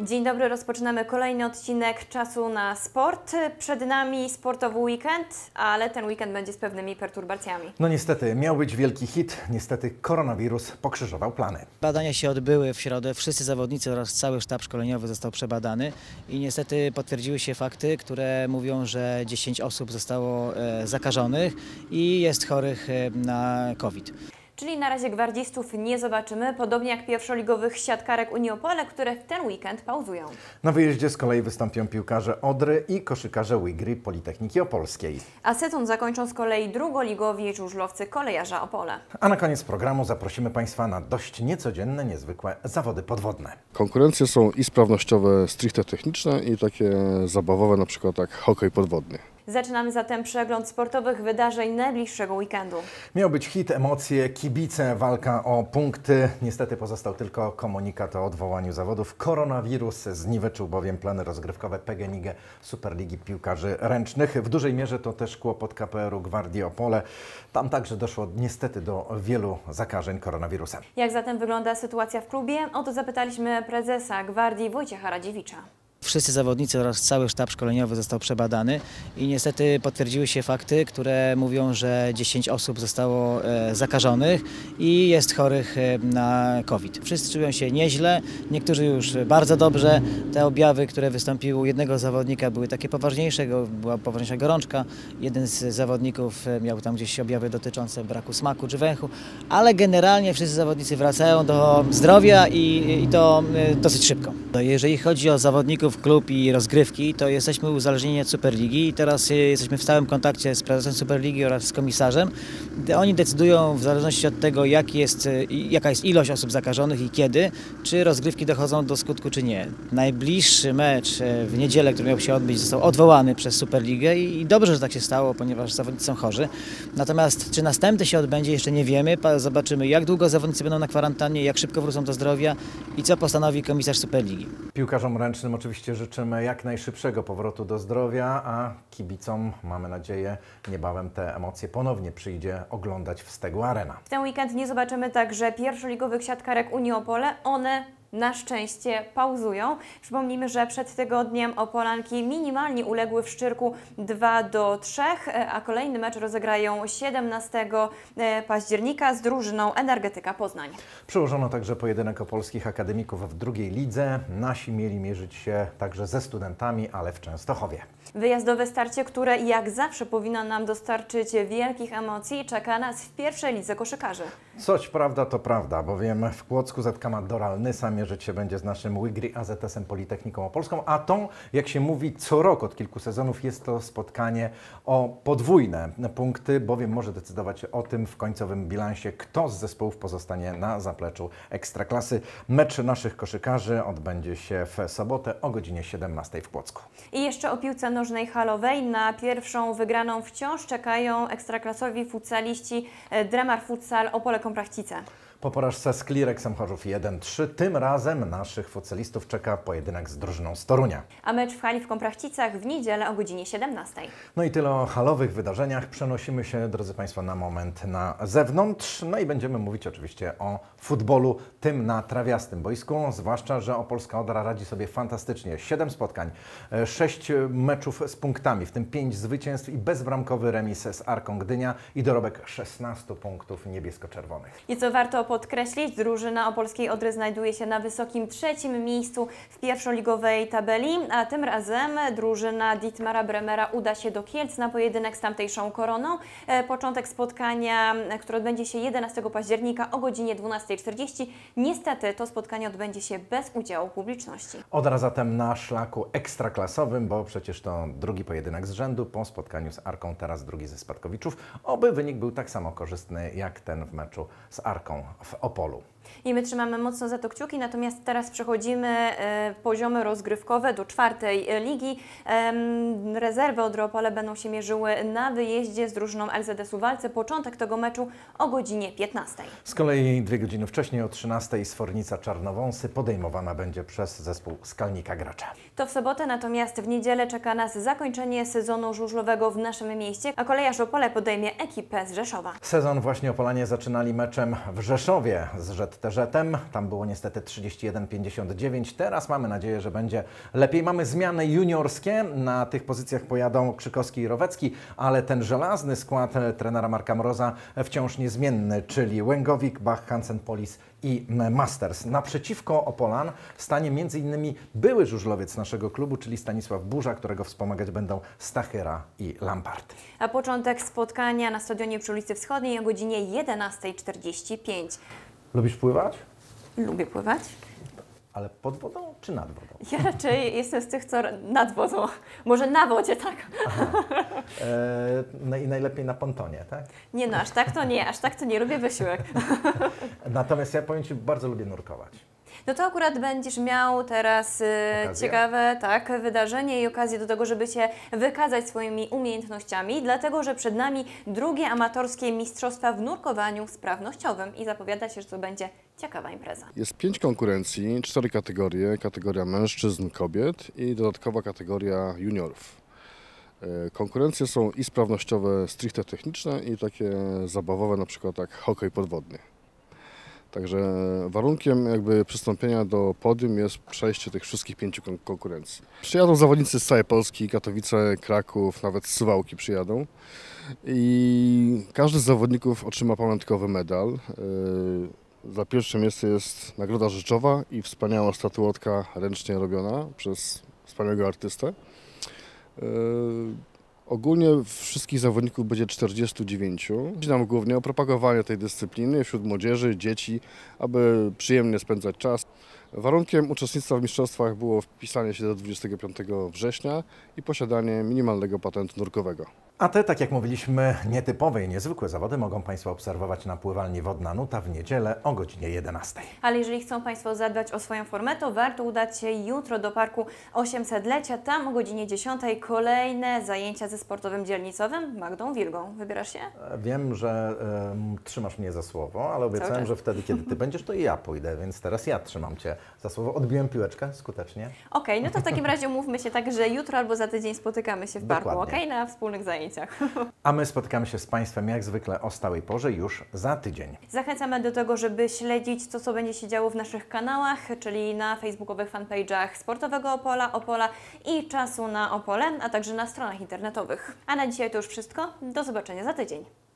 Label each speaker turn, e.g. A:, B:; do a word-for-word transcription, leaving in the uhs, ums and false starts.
A: Dzień dobry, rozpoczynamy kolejny odcinek Czasu na Sport. Przed nami sportowy weekend, ale ten weekend będzie z pewnymi perturbacjami.
B: No niestety, miał być wielki hit, niestety koronawirus pokrzyżował plany.
C: Badania się odbyły w środę, wszyscy zawodnicy oraz cały sztab szkoleniowy został przebadany i niestety potwierdziły się fakty, które mówią, że dziesięć osób zostało zakażonych i jest chorych na COVID.
A: Czyli na razie gwardzistów nie zobaczymy, podobnie jak pierwszoligowych siatkarek Unii Opole, które w ten weekend pauzują.
B: Na wyjeździe z kolei wystąpią piłkarze Odry i koszykarze Wigry Politechniki Opolskiej.
A: A sezon zakończą z kolei drugoligowi żużlowcy Kolejarza Opole.
B: A na koniec programu zaprosimy Państwa na dość niecodzienne, niezwykłe zawody podwodne.
D: Konkurencje są i sprawnościowe, stricte techniczne, i takie zabawowe, na przykład jak hokej podwodny.
A: Zaczynamy zatem przegląd sportowych wydarzeń najbliższego weekendu.
B: Miał być hit, emocje, kibice, walka o punkty. Niestety pozostał tylko komunikat o odwołaniu zawodów. Koronawirus zniweczył bowiem plany rozgrywkowe P G N I G Superligi Piłkarzy Ręcznych. W dużej mierze to też kłopot K P R-u Gwardii Opole. Tam także doszło niestety do wielu zakażeń koronawirusem.
A: Jak zatem wygląda sytuacja w klubie? O to zapytaliśmy prezesa Gwardii Wojciecha Radziewicza.
C: Wszyscy zawodnicy oraz cały sztab szkoleniowy został przebadany i niestety potwierdziły się fakty, które mówią, że dziesięć osób zostało zakażonych i jest chorych na COVID. Wszyscy czują się nieźle, niektórzy już bardzo dobrze. Te objawy, które wystąpiły u jednego zawodnika, były takie poważniejsze, była poważniejsza gorączka. Jeden z zawodników miał tam gdzieś objawy dotyczące braku smaku czy węchu, ale generalnie wszyscy zawodnicy wracają do zdrowia i, i to dosyć szybko. Jeżeli chodzi o zawodników, klub i rozgrywki, to jesteśmy uzależnieni od Superligi i teraz jesteśmy w stałym kontakcie z prezesem Superligi oraz z komisarzem. Oni decydują w zależności od tego, jak jest, jaka jest ilość osób zakażonych i kiedy, czy rozgrywki dochodzą do skutku, czy nie. Najbliższy mecz w niedzielę, który miał się odbyć, został odwołany przez Superligę i dobrze, że tak się stało, ponieważ zawodnicy są chorzy. Natomiast czy następny się odbędzie, jeszcze nie wiemy. Zobaczymy, jak długo zawodnicy będą na kwarantannie, jak szybko wrócą do zdrowia i co postanowi komisarz Superligi.
B: Piłkarzom ręcznym oczywiście życzymy jak najszybszego powrotu do zdrowia, a kibicom, mamy nadzieję, niebawem te emocje ponownie przyjdzie oglądać w Stegu Arena.
A: W ten weekend nie zobaczymy także pierwszoligowych siatkarek Unii Opole. One na szczęście pauzują. Przypomnijmy, że przed tygodniem Opolanki minimalnie uległy w Szczyrku dwa do trzech, a kolejny mecz rozegrają siedemnastego października z drużyną Energetyka Poznań.
B: Przełożono także pojedynek opolskich akademików w drugiej lidze. Nasi mieli mierzyć się także ze studentami, ale w Częstochowie.
A: Wyjazdowe starcie, które jak zawsze powinno nam dostarczyć wielkich emocji, czeka nas w pierwszej lidze koszykarzy.
B: Coś prawda to prawda, bowiem w Kłodzku Z K ma Doral Nysa mierzyć się będzie z naszym Wigry A Z S-em Politechniką Opolską, a tą, jak się mówi, co rok od kilku sezonów jest to spotkanie o podwójne punkty, bowiem może decydować o tym w końcowym bilansie, kto z zespołów pozostanie na zapleczu Ekstraklasy. Mecz naszych koszykarzy odbędzie się w sobotę o godzinie siedemnastej w Kłodzku.
A: I jeszcze o piłce nożnej halowej. Na pierwszą wygraną wciąż czekają ekstraklasowi futsaliści Dremar Futsal Opole Komprachcice.
B: Po porażce z Klireksem Chorzów jeden trzy, tym razem naszych futsalistów czeka pojedynek z drużyną z Torunia.
A: A mecz w hali w Komprachcicach w niedzielę o godzinie siedemnastej.
B: No i tyle o halowych wydarzeniach. Przenosimy się, drodzy Państwo, na moment na zewnątrz. No i będziemy mówić oczywiście o futbolu, tym na trawiastym boisku. Zwłaszcza, że Opolska Odra radzi sobie fantastycznie. Siedem spotkań, sześć meczów z punktami, w tym pięć zwycięstw i bezbramkowy remis z Arką Gdynia i dorobek szesnastu punktów niebiesko-czerwonych.
A: I co warto podkreślić, drużyna Opolskiej Odry znajduje się na wysokim trzecim miejscu w pierwszoligowej tabeli, a tym razem drużyna Dietmara Bremera uda się do Kielc na pojedynek z tamtejszą Koroną. Początek spotkania, które odbędzie się jedenastego października o godzinie dwunastej czterdzieści. Niestety to spotkanie odbędzie się bez udziału publiczności.
B: Odra zatem na szlaku ekstraklasowym, bo przecież to drugi pojedynek z rzędu po spotkaniu z Arką, teraz drugi ze Spadkowiczów. Oby wynik był tak samo korzystny jak ten w meczu z Arką w Opolu.
A: I my trzymamy mocno za to kciuki, natomiast teraz przechodzimy e, poziomy rozgrywkowe do czwartej ligi. E, rezerwy Odry Opole będą się mierzyły na wyjeździe z drużyną L Z S Suwałki. Początek tego meczu o godzinie piętnastej.
B: Z kolei dwie godziny wcześniej o trzynastej Sfornica Czarnowąsy podejmowana będzie przez zespół Skalnika Gracze.
A: To w sobotę, natomiast w niedzielę czeka nas zakończenie sezonu żużlowego w naszym mieście, a Kolejarz Opole podejmie ekipę z Rzeszowa.
B: Sezon właśnie Opolanie zaczynali meczem w Rzeszowie z Żet J T Ż-em. Tam było niestety trzydzieści jeden pięćdziesiąt dziewięć. Teraz mamy nadzieję, że będzie lepiej. Mamy zmiany juniorskie. Na tych pozycjach pojadą Krzykowski i Rowecki, ale ten żelazny skład trenera Marka Mroza wciąż niezmienny, czyli Łęgowik, Bach, Hansen-Polis i Masters. Naprzeciwko Opolan stanie m.in. były żużlowiec naszego klubu, czyli Stanisław Burza, którego wspomagać będą Stachyra i Lampard.
A: A początek spotkania na stadionie przy ulicy Wschodniej o godzinie jedenastej czterdzieści pięć.
B: Lubisz pływać?
A: Lubię pływać.
B: Ale pod wodą czy nad wodą?
A: Ja raczej jestem z tych, co nad wodą. Może na wodzie, tak?
B: E, no i najlepiej na pontonie, tak?
A: Nie no, aż tak to nie, aż tak to nie, lubię wysiłek.
B: Natomiast ja powiem Ci, bardzo lubię nurkować.
A: No to akurat będziesz miał teraz y,
B: Okazję?
A: ciekawe tak, wydarzenie i okazję do tego, żeby się wykazać swoimi umiejętnościami, dlatego że przed nami drugie amatorskie mistrzostwa w nurkowaniu sprawnościowym i zapowiada się, że to będzie ciekawa impreza.
D: Jest pięć konkurencji, cztery kategorie. Kategoria mężczyzn, kobiet i dodatkowa kategoria juniorów. E, Konkurencje są i sprawnościowe, stricte techniczne i takie zabawowe, na przykład jak hokej podwodny. Także warunkiem jakby przystąpienia do podium jest przejście tych wszystkich pięciu kon- konkurencji. Przyjadą zawodnicy z całej Polski, Katowice, Kraków, nawet z Suwałki przyjadą. I każdy z zawodników otrzyma pamiątkowy medal. Yy, Za pierwsze miejsce jest nagroda rzeczowa i wspaniała statuetka ręcznie robiona przez wspaniałego artystę. Yy, Ogólnie wszystkich zawodników będzie czterdziestu dziewięciu. Chodzi nam głównie o propagowanie tej dyscypliny wśród młodzieży, dzieci, aby przyjemnie spędzać czas. Warunkiem uczestnictwa w mistrzostwach było wpisanie się do dwudziestego piątego września i posiadanie minimalnego patentu nurkowego.
B: A te, tak jak mówiliśmy, nietypowe i niezwykłe zawody mogą Państwo obserwować na pływalni Wodna Nuta w niedzielę o godzinie jedenastej.
A: Ale jeżeli chcą Państwo zadbać o swoją formę, to warto udać się jutro do Parku osiemsetlecia. Tam o godzinie dziesiątej kolejne zajęcia ze sportowym dzielnicowym Magdą Wilgą. Wybierasz się?
B: Wiem, że y, trzymasz mnie za słowo, ale obiecałem,
A: czas.
B: że wtedy, kiedy Ty będziesz, to i ja pójdę, więc teraz ja trzymam Cię za słowo. Odbiłem piłeczkę skutecznie.
A: Okej, no to w takim razie umówmy się tak, że jutro albo za tydzień spotykamy się w parku,
B: Dokładnie.
A: okej? Na wspólnych zajęciach.
B: A my spotykamy się z Państwem jak zwykle o stałej porze już za tydzień.
A: Zachęcamy do tego, żeby śledzić to, co będzie się działo w naszych kanałach, czyli na facebookowych fanpage'ach Sportowego Opola, Opola i Czasu na Opole, a także na stronach internetowych. A na dzisiaj to już wszystko. Do zobaczenia za tydzień.